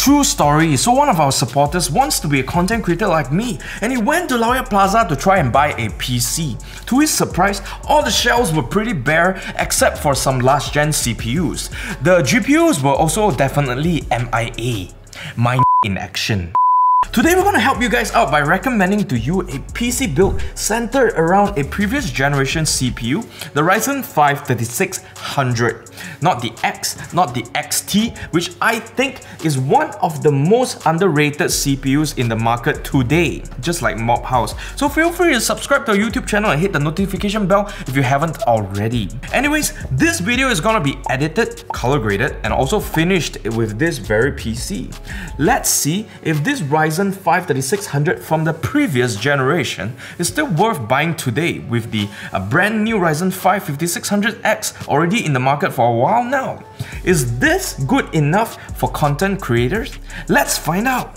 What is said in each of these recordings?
True story, so one of our supporters wants to be a content creator like me, and he went to Loya Plaza to try and buy a PC. To his surprise, all the shelves were pretty bare except for some last gen CPUs. The GPUs were also definitely MIA. Mine in action. Today we're going to help you guys out by recommending to you a PC build centered around a previous generation CPU, the Ryzen 5 3600. Not the X, not the XT, which I think is one of the most underrated CPUs in the market today, just like MOBHouse. So feel free to subscribe to our YouTube channel and hit the notification bell if you haven't already. Anyways, this video is going to be edited, color graded, and also finished with this very PC. Let's see if this Ryzen 5 3600 from the previous generation is still worth buying today with the brand new Ryzen 5 5600X already in the market for a while now. Is this good enough for content creators? Let's find out.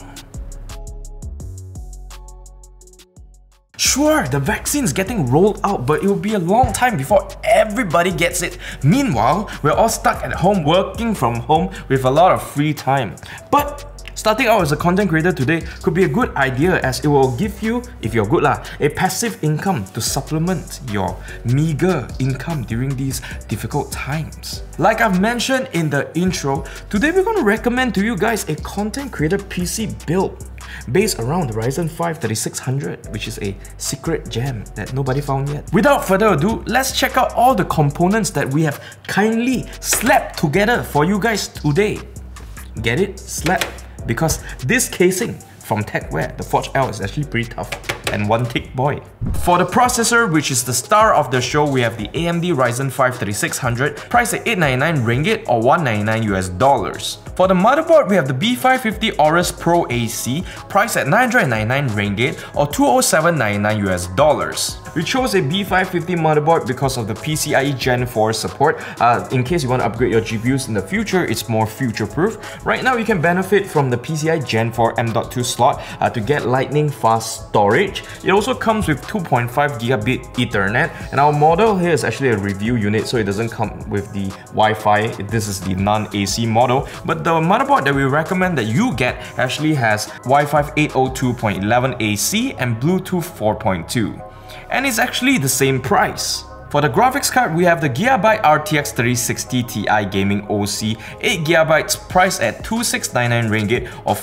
Sure, the vaccine is getting rolled out, but it will be a long time before everybody gets it. Meanwhile, we're all stuck at home working from home with a lot of free time. But starting out as a content creator today could be a good idea, as it will give you, if you're good a passive income to supplement your meager income during these difficult times. Like I've mentioned in the intro, today we're going to recommend to you guys a content creator PC build based around the Ryzen 5 3600, which is a secret gem that nobody found yet. Without further ado, let's check out all the components that we have kindly slapped together for you guys today. Get it? Slap. Because this casing from Tecware, the Forge L, is actually pretty tough and one thick boy. For the processor, which is the star of the show, we have the AMD Ryzen 5 3600, priced at 899 ringgit or $199 US. For the motherboard, we have the B550 Aorus Pro AC, priced at 999 ringgit or $207.99 US. We chose a B550 motherboard because of the PCIe Gen 4 support. In case you want to upgrade your GPUs in the future, it's more future-proof. Right now, you can benefit from the PCIe Gen 4 M.2 slot to get lightning fast storage. It also comes with 2.5 Gigabit Ethernet, and our model here is actually a review unit, so it doesn't come with the Wi-Fi. This is the non-AC model, but the motherboard that we recommend that you get actually has Wi-Fi 802.11 AC and Bluetooth 4.2. And it's actually the same price. For the graphics card, we have the Gigabyte RTX 3060 Ti Gaming OC 8GB, priced at 2699 ringgit or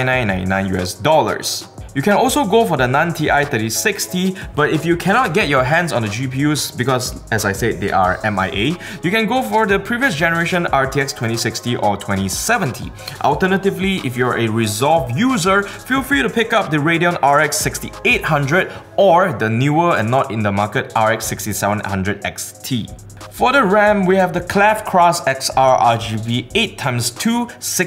$599.99 US. You can also go for the non-Ti 3060, but if you cannot get your hands on the GPUs because, as I said, they are MIA, you can go for the previous generation RTX 2060 or 2070. Alternatively, if you're a Resolve user, feel free to pick up the Radeon RX 6800 or the newer and not in the market RX 6700 XT. For the RAM, we have the Klevv Cras XR RGB 8x2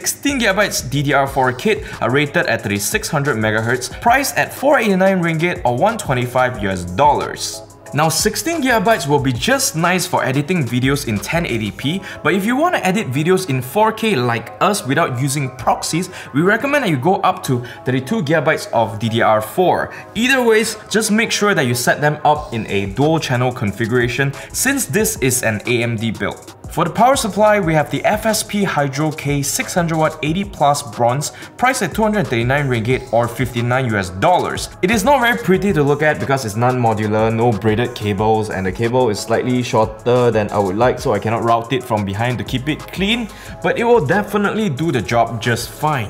16GB DDR4 kit rated at 3600 MHz, priced at 489 ringgit or $125 US. Now 16GB will be just nice for editing videos in 1080p, but if you want to edit videos in 4K like us without using proxies, we recommend that you go up to 32GB of DDR4. Either ways, just make sure that you set them up in a dual channel configuration since this is an AMD build. For the power supply, we have the FSP Hydro K 600W 80+ bronze, priced at 239 ringgit or $59 US. It is not very pretty to look at because it's non-modular, no braided cables, and the cable is slightly shorter than I would like, so I cannot route it from behind to keep it clean, but it will definitely do the job just fine.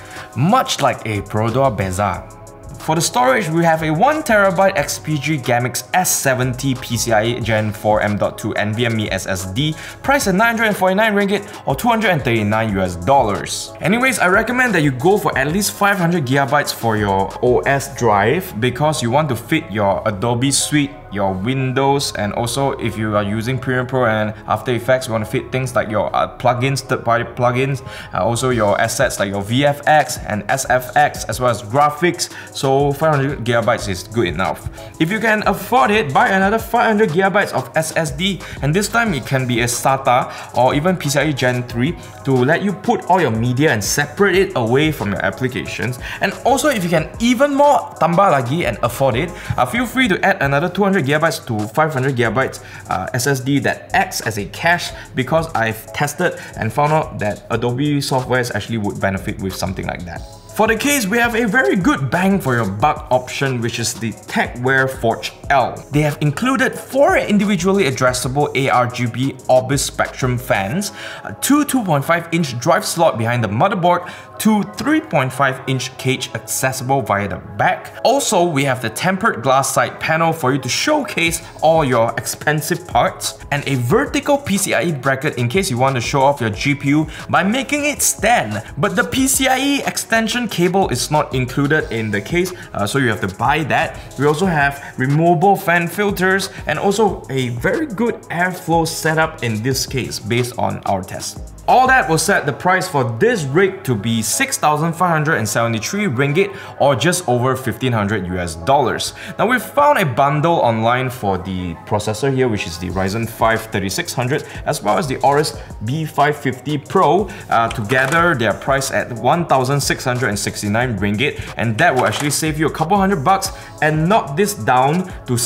Much like a Prodor Beza. For the storage, we have a 1TB XPG Gammix S70 PCIe Gen 4 M.2 NVMe SSD, priced at 949 ringgit or $239 US. Anyways, I recommend that you go for at least 500GB for your OS drive because you want to fit your Adobe Suite, your Windows, and also if you are using Premiere Pro and After Effects, you want to fit things like your plugins, third-party plugins, also your assets like your VFX and SFX, as well as graphics. So 500GB is good enough. If you can afford it, buy another 500GB of SSD, and this time it can be a SATA or even PCIe Gen 3 to let you put all your media and separate it away from your applications. And also, if you can even more tambah lagi and afford it, feel free to add another 200 400GB to 500GB SSD that acts as a cache, because I've tested and found out that Adobe softwares actually would benefit with something like that. For the case, we have a very good bang for your buck option, which is the Tecware Forge L. They have included 4 individually addressable ARGB Orbis Spectrum fans, 2 2.5-inch drive slot behind the motherboard, 2 3.5-inch cage accessible via the back. Also, we have the tempered glass side panel for you to showcase all your expensive parts, and a vertical PCIe bracket in case you want to show off your GPU by making it stand. But the PCIe extension cable is not included in the case, so you have to buy that. We also have removable fan filters and also a very good airflow setup in this case based on our test. All that will set the price for this rig to be 6,573 ringgit, or just over $1,500 US. Now we've found a bundle online for the processor here, which is the Ryzen 5 3600 as well as the Aorus B550 Pro. Together they are priced at 1,669 ringgit, and that will actually save you a couple $100 and knock this down to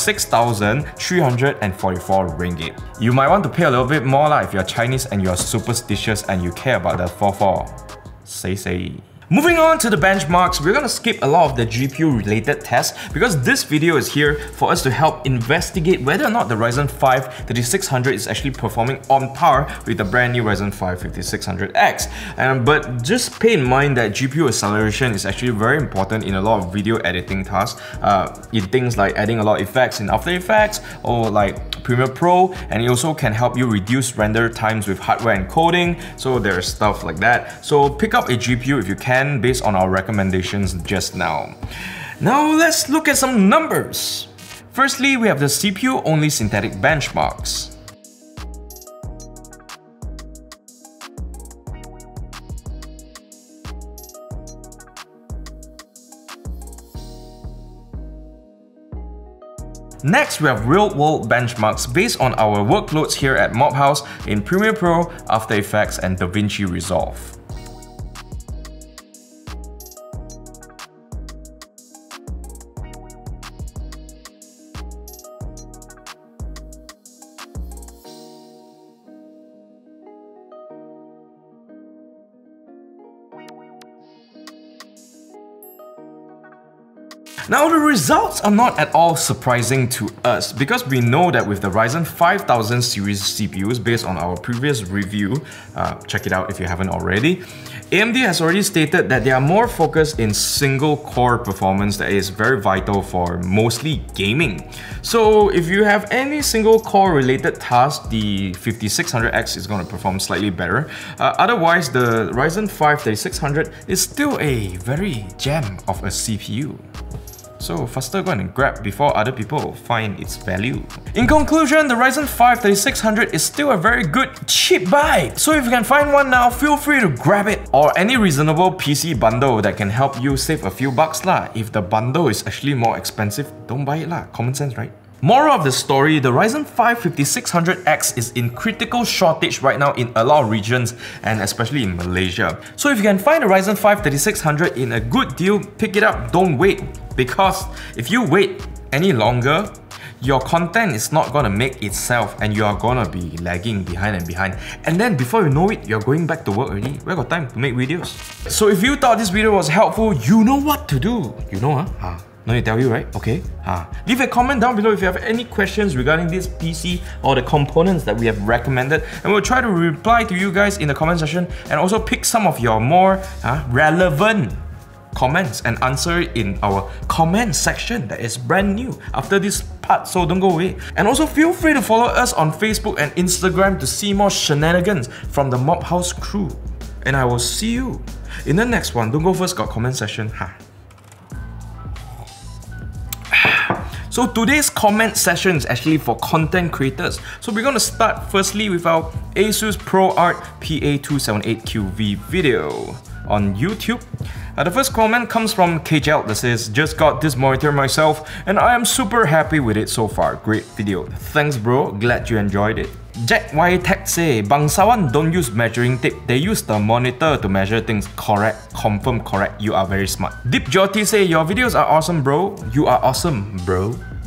6,344 ringgit. You might want to pay a little bit more if you're Chinese and you're superstitious and you care about that 4-4. Say. Moving on to the benchmarks, we're gonna skip a lot of the GPU related tests because this video is here for us to help investigate whether or not the Ryzen 5 3600 is actually performing on par with the brand new Ryzen 5 5600X. But just pay in mind that GPU acceleration is actually very important in a lot of video editing tasks, in things like adding a lot of effects in After Effects or like Premiere Pro, and it also can help you reduce render times with hardware encoding, so there's stuff like that. So pick up a GPU if you can, based on our recommendations just now. Now let's look at some numbers. Firstly, we have the CPU-only synthetic benchmarks. Next, we have real-world benchmarks based on our workloads here at MOBHouse in Premiere Pro, After Effects, and Davinci Resolve. Now the results are not at all surprising to us because we know that with the Ryzen 5000 series CPUs, based on our previous review, check it out if you haven't already, AMD has already stated that they are more focused in single core performance that is very vital for mostly gaming. So if you have any single core related tasks, the 5600X is going to perform slightly better. Otherwise, the Ryzen 5 3600 is still a very gem of a CPU. So faster go and grab before other people find its value. In conclusion, the Ryzen 5 3600 is still a very good cheap buy. So if you can find one now, feel free to grab it. Or any reasonable PC bundle that can help you save a few bucks lah. If the bundle is actually more expensive, don't buy it lah. Common sense, right? Moral of the story, the Ryzen 5 5600X is in critical shortage right now in a lot of regions, and especially in Malaysia. So if you can find a Ryzen 5 3600 in a good deal, pick it up, don't wait. Because if you wait any longer, your content is not gonna make itself and you are gonna be lagging behind. And then before you know it, you're going back to work already. Where got time to make videos? So if you thought this video was helpful, you know what to do. You know, huh? No need to tell you, right? Okay. Leave a comment down below if you have any questions regarding this PC or the components that we have recommended, and we'll try to reply to you guys in the comment section and also pick some of your more relevant comments and answer it in our comment section that is brand new after this part, so don't go away. And also feel free to follow us on Facebook and Instagram to see more shenanigans from the MOBHouse crew. And I will see you in the next one. Don't go first, got comment section. So today's comment session is actually for content creators. So we're going to start firstly with our Asus ProArt PA278QV video on YouTube. The first comment comes from KJL that says, "Just got this monitor myself and I am super happy with it so far. Great video. Thanks bro, glad you enjoyed it." Jack Y Tech say, "Bangsawan don't use measuring tape, they use the monitor to measure things. Correct, confirm correct, you are very smart." Deep Jyoti say, "Your videos are awesome bro. You are awesome bro."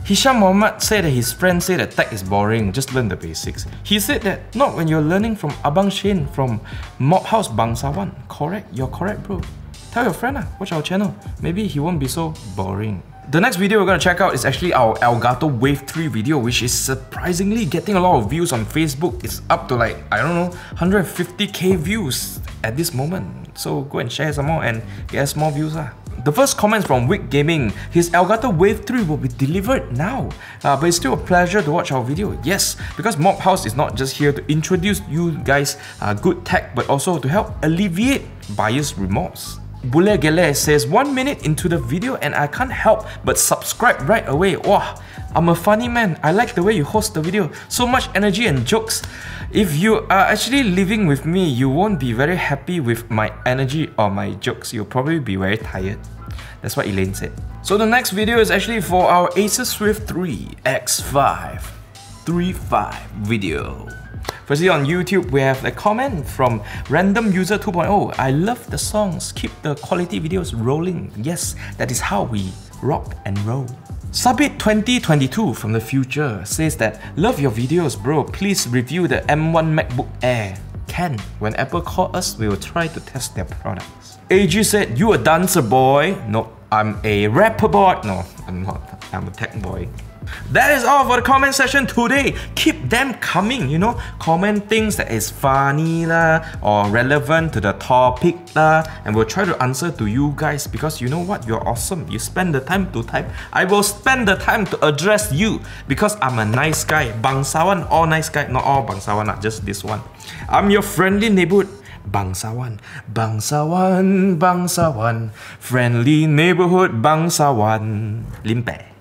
Hisham Mohammed said that his friends say that tech is boring, just learn the basics. He said that not when you're learning from Abang Shane from MOBHouse Bangsawan. Correct, you're correct bro. Tell your friend, watch our channel. Maybe he won't be so boring. The next video we're going to check out is actually our Elgato Wave 3 video, which is surprisingly getting a lot of views on Facebook. It's up to like, I don't know, 150k views at this moment. So go and share some more and get us more views. The first comment is from Wick Gaming. His Elgato Wave 3 will be delivered now. But it's still a pleasure to watch our video. Yes, because MOBHouse is not just here to introduce you guys good tech, but also to help alleviate buyer's remorse. Bule Gele says, 1 minute into the video and I can't help but subscribe right away. Wow, I'm a funny man. I like the way you host the video. So much energy and jokes. If you are actually living with me, you won't be very happy with my energy or my jokes. You'll probably be very tired. That's what Elaine said. So the next video is actually for our Asus Swift 3 X5 35 video. Firstly, on YouTube, we have a comment from Random User 2.0. I love the songs. Keep the quality videos rolling. Yes, that is how we rock and roll. Subit 2022 from the future says that, love your videos bro, please review the M1 MacBook Air. Can. When Apple call us, we will try to test their products. AG said, you a dancer boy? No, I'm a rapper boy. No, I'm not. I'm a tech boy. That is all for the comment section today. Keep them coming, you know. Comment things that is funny lah, or relevant to the topic lah, and we'll try to answer to you guys because you know what? You're awesome. You spend the time to type. I will spend the time to address you because I'm a nice guy. Bangsawan, all nice guy. Not all Bangsawan, not just this one. I'm your friendly neighborhood. Bangsawan, Bangsawan, Bangsawan, friendly neighborhood Bangsawan. Limpe.